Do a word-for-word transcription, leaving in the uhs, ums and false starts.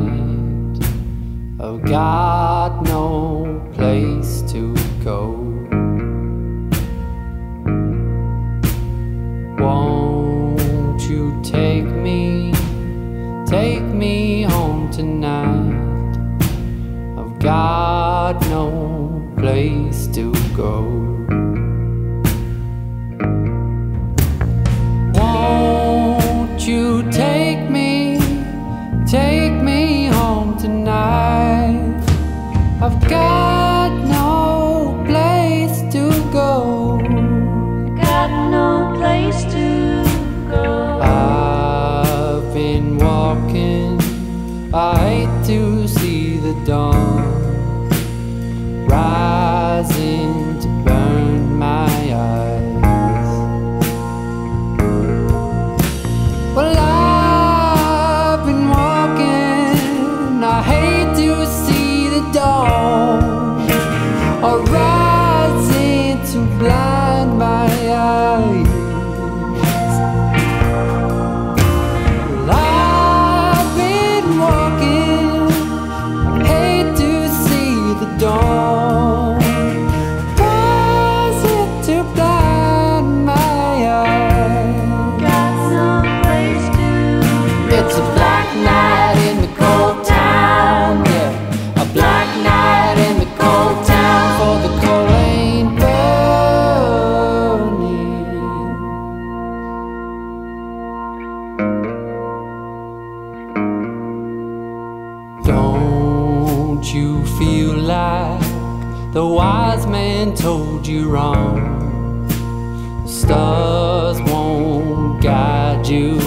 tonight. I've got no place to go. Won't you take me, take me home tonight? I've got no place to go. Won't you take me, take me home tonight? I've got no place to go. Got no place to go. I've been walking, I hate to see the dawn rising to burn my eyes. Well, I've been walking, I hate to see the dawn rising to blind my eyes. Well, I've been walking, I hate to see the dawn rising to blind my eyes. Got no place to go. It's a black night in the cold town, yeah, a black night in the cold town, for the coal ain't burning. Don't you feel like the wise man told you wrong? The stars won't guide you